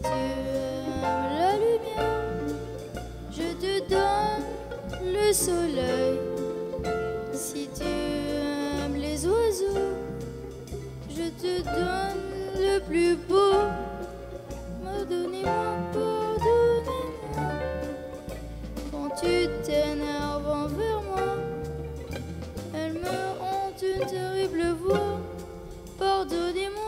tu aimes la lumière, je te donne le soleil. Si tu aimes les oiseaux, je te donne le plus beau. Pardonnez-moi, pardonnez-moi. Quand tu t'énerves envers moi, elles me ont une terrible voix. Pardonnez-moi.